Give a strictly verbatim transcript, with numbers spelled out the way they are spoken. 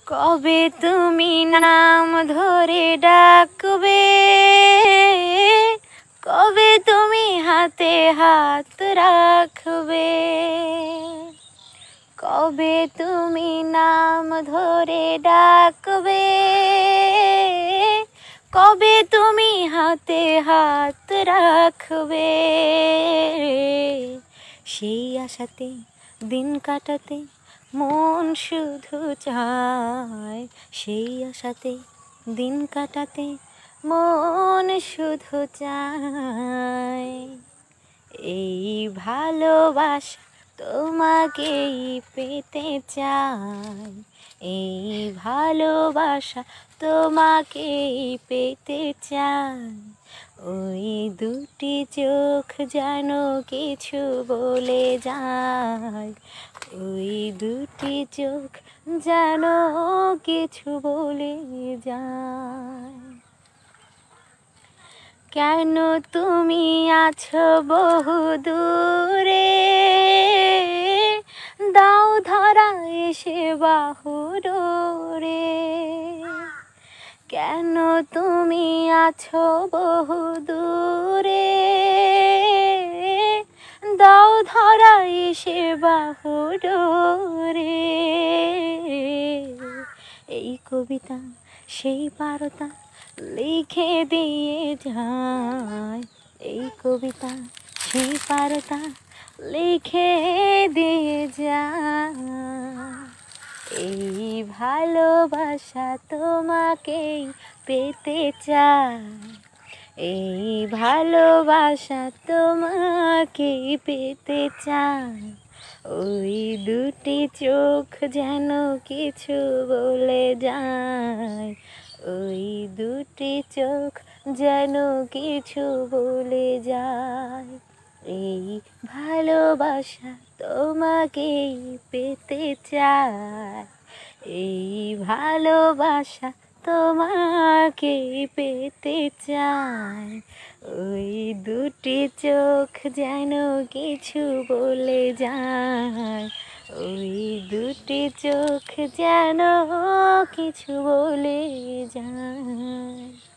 কবে তুমি নাম ধরে ডাকবে, কবে তুমি হাতে হাত রাখবে, কবে তুমি নাম ধরে ডাকবে, কবে তুমি হাতে হাত রাখবে। সেই আশাতে দিন কাটাতে মন শুধু চায়, সেই আশাতে দিন কাটাতে মন শুধু চায়। এই ভালোবাসা তোমাকেই পেতে চাই, এই ভালোবাসা তোমাকেই পেতে চাই। ওই দুটি চোখ যেন কিছু বলে যায়, ওই দুটি চোখ যেন কিছু বলে যায়। কেন তুমি আছো বহু দূরে, দাও ধরা এসে বাহু ডোরে। কেন তুমি আছো বহু দূরে, দাও ধরা এসে বাহু ডোরে। এই কবিতা সেই বারতা লিখে দিয়ে যায়, এই কবিতা সেই বারতা লিখে দিয়ে যায়। এই ভালোবাসা তোমাকেই পেতে চাই, এই ভালোবাসা তোমাকেই পেতে চাই। ওই দুটি চোখ যেন কিছু বলে যায়, ওই দুটি চোখ যেন কিছু বলে যায়। এই ভালোবাসা তোমাকেই পেতে চাই, এই ভালোবাসা তোমাকেই পেতে চাই। ওই দুটি চোখ যেন কিছু বলে যায়, ওই দুটি চোখ যেন কিছু বলে যায়।